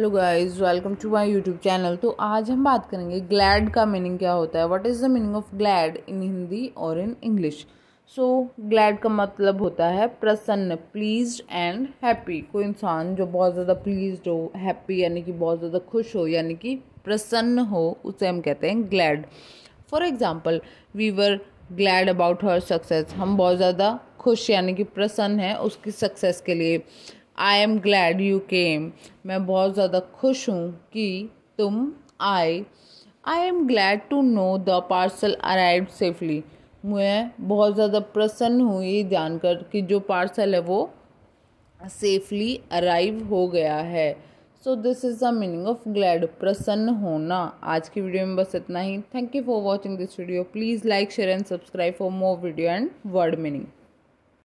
Hello guys, welcome to my YouTube channel. तो आज हम बात करेंगे ग्लैड का मीनिंग क्या होता है। What is the meaning of glad in Hindi और इन इंग्लिश। सो ग्लैड का मतलब होता है प्रसन्न, प्लीज्ड एंड हैप्पी। कोई इंसान जो बहुत ज़्यादा प्लीज्ड हो, हैप्पी यानी कि बहुत ज़्यादा खुश हो, यानी कि प्रसन्न हो, उसे हम कहते हैं glad. For example, we were glad about her success. हम बहुत ज़्यादा खुश यानी कि प्रसन्न हैं उसकी सक्सेस के लिए। I am glad you came. मैं बहुत ज़्यादा खुश हूँ कि तुम आए। I am glad to know the parcel arrived safely. मैं बहुत ज़्यादा प्रसन्न हूँ ये जानकर कि जो पार्सल है वो सेफली अराइव हो गया है। So this is the meaning of glad, प्रसन्न होना। आज की वीडियो में बस इतना ही। Thank you for watching this video. Please like, share and subscribe for more video and word meaning.